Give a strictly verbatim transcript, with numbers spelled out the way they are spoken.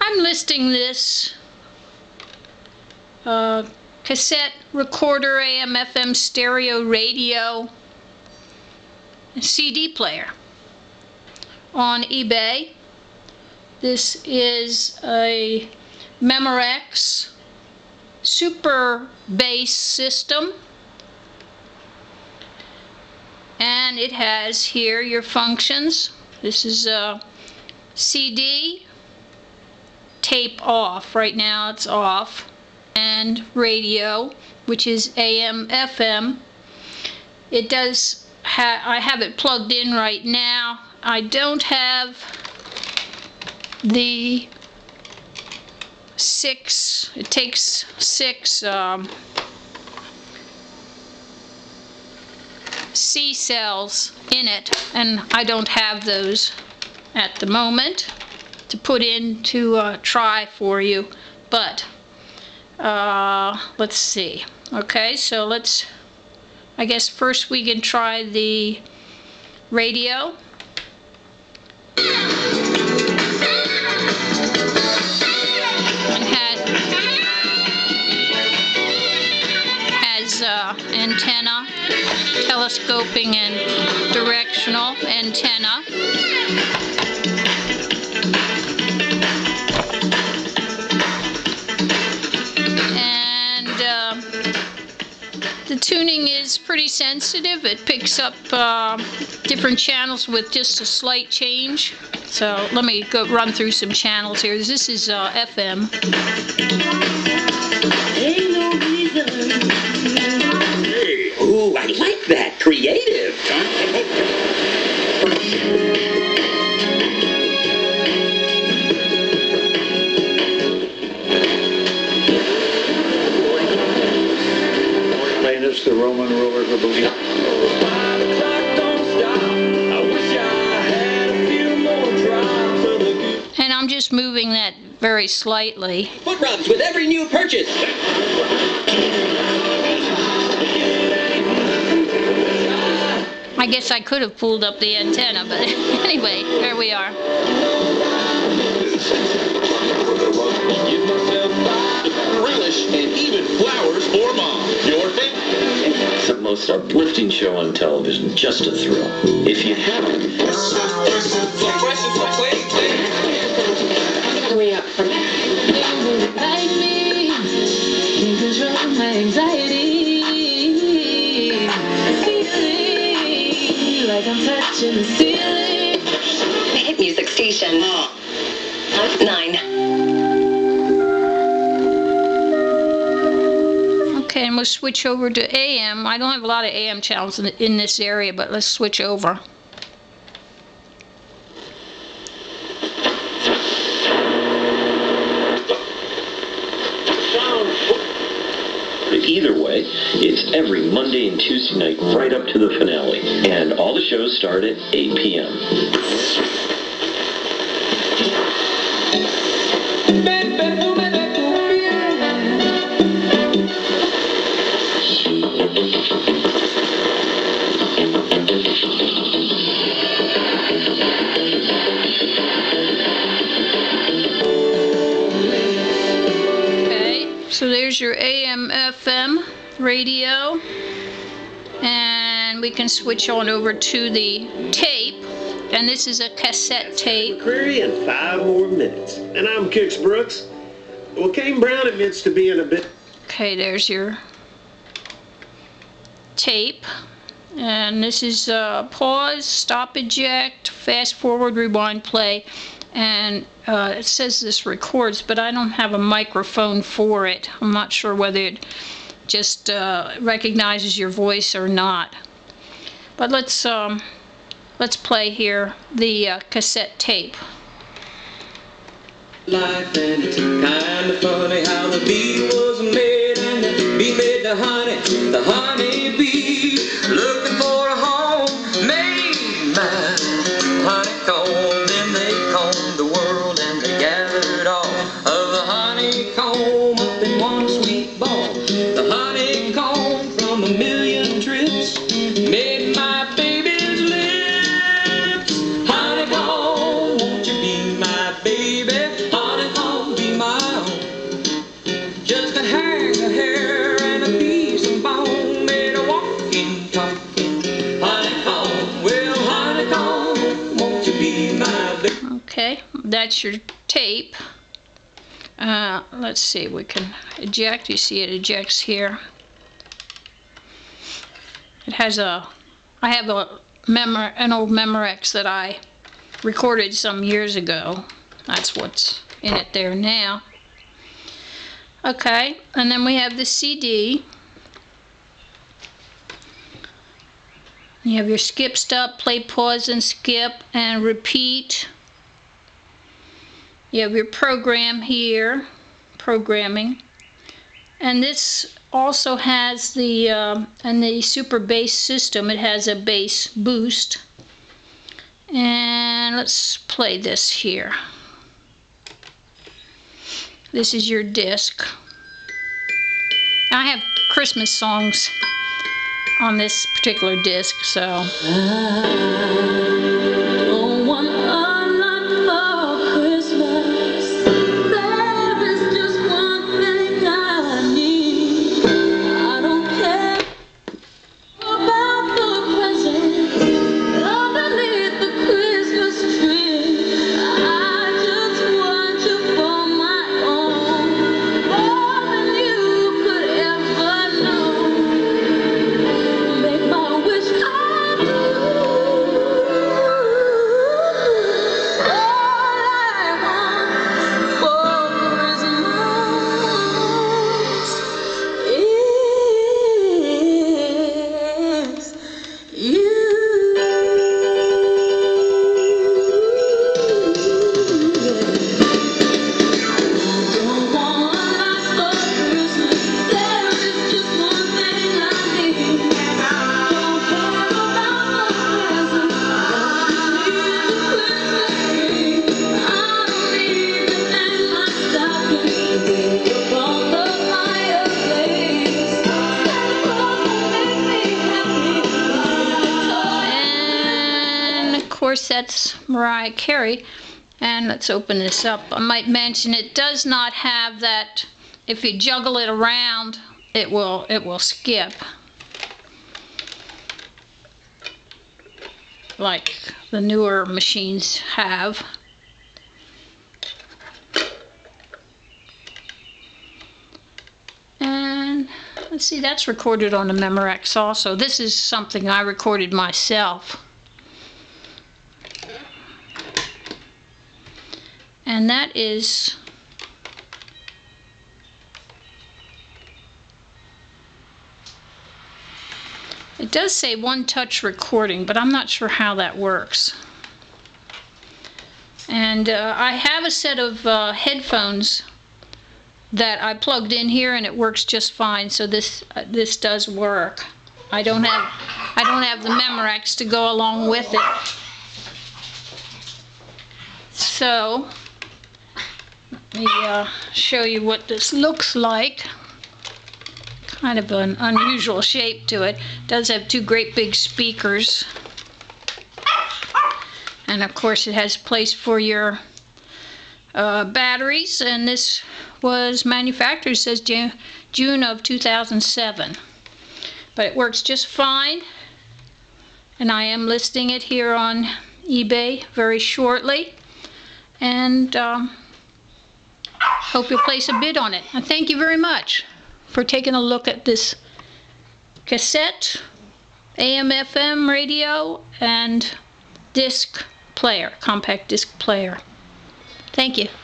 I'm listing this uh, cassette recorder, A M F M stereo radio, C D player on eBay. This is a Memorex Super Bass system, and it has here your functions. This is a C D, tape off. Right now it's off. And radio, which is A M F M. It does ha I have it plugged in right now. I don't have the six, it takes six um, C cells in it, and I don't have those at the moment to put in to uh, try for you, but uh, let's see. Okay, so let's, I guess first we can try the radio. And had, has uh, antenna, telescoping and directional antenna. And uh, the tuning is pretty sensitive. It picks up uh, different channels with just a slight change. So let me go run through some channels here. This is uh, F M. Ain't no reason. Hey, ooh, I like that. Creative. Plaintiffs, the Roman rulers of belief. And I'm just moving that very slightly. Foot rubs with every new purchase. I guess I could have pulled up the antenna, but anyway, there we are. Relish and even flowers for mom. Your favorite? It's the most uplifting show on television. Just a thrill. If you haven't. Way up from like me, can control my anxiety, feeling like I'm touching the ceiling. Hit music station. Nine. Okay, and we'll switch over to A M. I don't have a lot of A M channels in, in this area, but let's switch over. Either way, it's every Monday and Tuesday night right up to the finale. And all the shows start at eight P M So there's your A M F M radio, and we can switch on over to the tape, and this is a cassette tape. Query in five more minutes. And I'm Kix Brooks. Well, Kane Brown admits to being a bit... Okay, there's your tape, and this is uh, pause, stop, eject, fast forward, rewind, play. And uh, it says this records, but I don't have a microphone for it. I'm not sure whether it just uh, recognizes your voice or not. But let's um, let's play here the uh, cassette tape. Life and it's kind of funny how the bee was made, and the bee made the honey, the honey bee looking for a home, made my honeycomb. Then they combed the world and they gathered all of the honeycomb up in one sweet ball. The honeycomb from a million trips made my baby's lips. Honeycomb, won't you be my baby? Honeycomb. Okay, that's your tape. Uh, let's see, we can eject. You see it ejects here. It has a, I have a Memor, an old Memorex that I recorded some years ago. That's what's in it there now. Okay, and then we have the C D. You have your skip, stop, play, pause, and skip, and repeat. You have your program here, programming. And this also has the, um, and the Super Bass system, it has a bass boost. And let's play this here. This is your disc. I have Christmas songs on this particular disc, so. Oh, one unlocked for Christmas. There is just one thing I need. I don't care about the presents underneath the Christmas tree. I just want you for my own, more than you could ever know. Make my wish come true. Of course, that's Mariah Carey. And let's open this up. I might mention it does not have that, if you juggle it around, it will it will skip, like the newer machines have. And let's see, that's recorded on the Memorex also. This is something I recorded myself. And that is it does say one touch recording, but I'm not sure how that works. And uh, I have a set of uh, headphones that I plugged in here, and it works just fine. So this uh, this does work. I don't have I don't have the Memorex to go along with it. So let me uh, show you what this looks like. Kind of an unusual shape to it. It does have two great big speakers. And of course it has a place for your uh, batteries. And this was manufactured, it says June, June of two thousand seven. But it works just fine. And I am listing it here on eBay very shortly. And um, hope you'll place a bid on it. And thank you very much for taking a look at this cassette, A M F M radio, and disc player, compact disc player. Thank you.